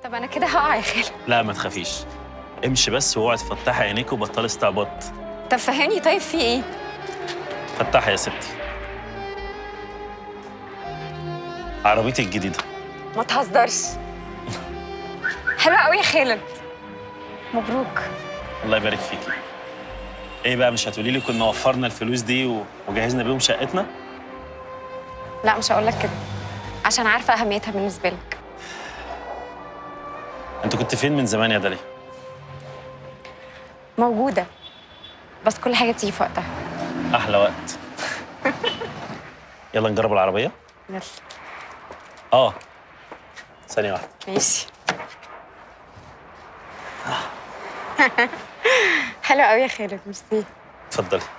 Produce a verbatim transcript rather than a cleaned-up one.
طب انا كده هقع يا خالد. لا ما تخافيش، امشي بس واوعي تفتحي عينيك وبطلي استعباط. طب فهمني طيب في ايه؟ فتحي يا ستي. عربيتي الجديدة. ما تهزرش. حلوة قوي يا خالد. مبروك. الله يبارك فيكي. ايه بقى مش هتقولي لي كنا وفرنا الفلوس دي وجهزنا بيهم شقتنا؟ لا مش هقول لك كده عشان عارفة أهميتها بالنسبة لك. انت كنت فين من زمان يا داليا؟ موجودة بس كل حاجة بتيجي في وقتها. أحلى وقت. يلا نجرب العربية؟ يلا. اه ثانية واحدة. ماشي. حلو قوي يا خالد، ميرسي. اتفضلي.